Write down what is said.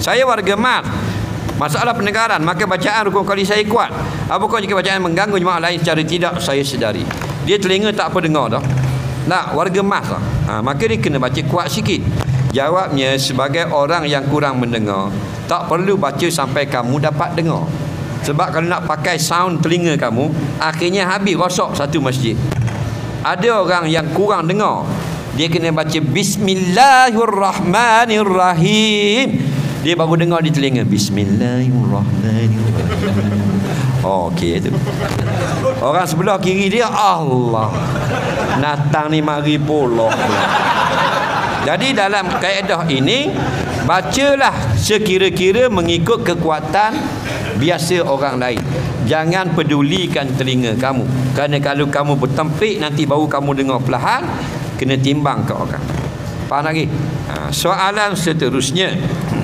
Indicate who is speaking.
Speaker 1: Saya warga Mas, masalah pendengaran, maka bacaan rukun kali saya kuat. Apakah jika bacaan mengganggu jemaah lain secara tidak saya sedari? Dia telinga tak apa dengar dah. Nak warga Mas lah. Maka dia kena baca kuat sikit. Jawabnya, sebagai orang yang kurang mendengar, tak perlu baca sampai kamu dapat dengar. Sebab kalau nak pakai sound telinga kamu, akhirnya habis rosak satu masjid. Ada orang yang kurang dengar, dia kena baca Bismillahirrahmanirrahim, dia baru dengar di telinga Bismillahirrahmanirrahim. Okey tu. Orang sebelah kiri dia, Allah, natang ni mari pula. Jadi dalam kaedah ini, bacalah sekira-kira mengikut kekuatan biasa orang lain. Jangan pedulikan telinga kamu. Kerana kalau kamu bertempik, nanti baru kamu dengar perlahan, kena timbang ke orang. Faham lagi? Soalan seterusnya,